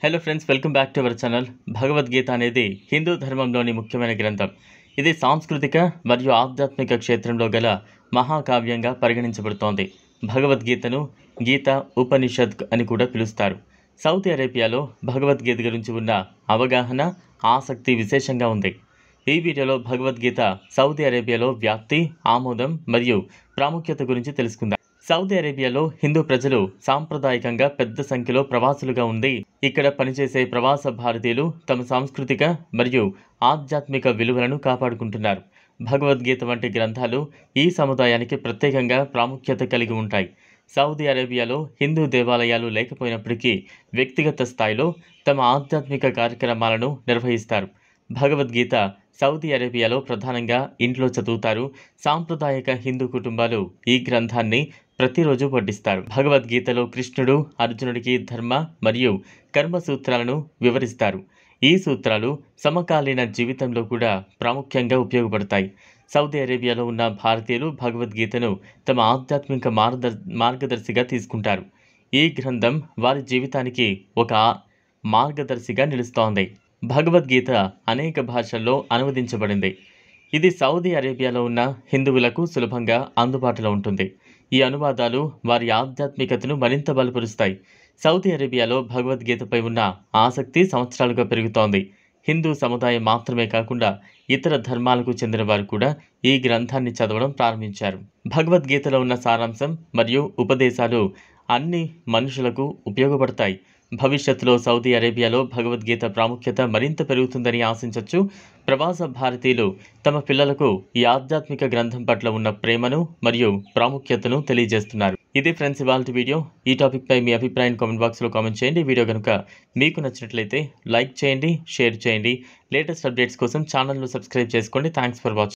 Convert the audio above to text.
Hello friends, welcome back to our channel. Bhagavad Gita అనేది హిందూ ధర్మంలోని ముఖ్యమైన గ్రంథం. ఇది సాంస్కృతిక మరియు ఆధ్యాత్మిక క్షేత్రంలో గల మహాకావ్యంగా పరిగణించబడుతోంది. భగవద్గీతను గీత ఉపనిషత్ అని కూడా పిలుస్తారు. సౌదీ అరేబియాలో భగవద్గీత గురించి ఉన్న అవగాహన, ఆసక్తి విశేషంగా ఉంది. ఈ వీడియోలో భగవద్గీత సౌదీ అరేబియాలో వ్యాప్తి, ఆమోదం మరియు ప్రాముఖ్యత గురించి తెలుసుకుందాం. సౌదీ అరేబియాలో హిందూ ప్రజలు సాంప్రదాయకంగా పెద్ద సంఖ్యలో ప్రవాసులుగా ఉంది. ఇక్కడ పనిచేసే ప్రవాస భారతీయులు తమ సాంస్కృతిక మరియు ఆధ్యాత్మిక విలువలను కాపాడుకుంటున్నారు. భగవద్గీత వంటి గ్రంథాలు ఈ సముదాయానికి ప్రత్యేకంగా ప్రాముఖ్యత కలిగి ఉంటాయి. సౌదీ అరేబియాలో హిందూ దేవాలయాలు లేకపోయినప్పటికీ వ్యక్తిగత స్థాయిలో తమ ఆధ్యాత్మిక కార్యక్రమాలను నిర్వహిస్తారు. భగవద్గీత సౌదీ అరేబియాలో ప్రధానంగా ఇంట్లో చదువుతారు. సాంప్రదాయక హిందూ కుటుంబాలు ఈ గ్రంథాన్ని ప్రతిరోజు పఠిస్తారు. భగవద్గీతలో కృష్ణుడు అర్జునుడికి ధర్మ మరియు కర్మ సూత్రాలను వివరిస్తారు. ఈ సూత్రాలు సమకాలీన జీవితంలో కూడా ప్రాముఖ్యంగా ఉపయోగపడతాయి. సౌదీ అరేబియాలో ఉన్న భారతీయులు భగవద్గీతను తమ ఆధ్యాత్మిక మార్గదర్శిగా తీసుకుంటారు. ఈ గ్రంథం వారి జీవితానికి ఒక మార్గదర్శిగా నిలుస్తోంది. భగవద్గీత అనేక భాషల్లో అనువదించబడింది. ఇది సౌదీ అరేబియాలో ఉన్న హిందువులకు సులభంగా అందుబాటులో ఉంటుంది. ఈ అనువాదాలు వారి ఆధ్యాత్మికతను మరింత బలపరుస్తాయి. సౌదీ అరేబియాలో భగవద్గీతపై ఉన్న ఆసక్తి సంవత్సరాలుగా పెరుగుతోంది. హిందూ సముదాయం మాత్రమే కాకుండా ఇతర ధర్మాలకు చెందిన వారు కూడా ఈ గ్రంథాన్ని చదవడం ప్రారంభించారు. భగవద్గీతలో ఉన్న సారాంశం మరియు ఉపదేశాలు అన్ని మనుషులకు ఉపయోగపడతాయి. భవిష్యత్తులో సౌదీ అరేబియాలో భగవద్గీత ప్రాముఖ్యత మరింత పెరుగుతుందని ఆశించవచ్చు. ప్రవాస భారతీయులు తమ పిల్లలకు ఈ ఆధ్యాత్మిక గ్రంథం పట్ల ఉన్న ప్రేమను మరియు ప్రాముఖ్యతను తెలియజేస్తున్నారు. ఇది ఫ్రెండ్స్ ఇవాల్టి వీడియో. ఈ టాపిక్పై మీ అభిప్రాయం కామెంట్ బాక్స్లో కామెంట్ చేయండి. వీడియో కనుక మీకు నచ్చినట్లయితే లైక్ చేయండి, షేర్ చేయండి. లేటెస్ట్ అప్డేట్స్ కోసం ఛానల్ను సబ్స్క్రైబ్ చేసుకోండి. Thanks for watching.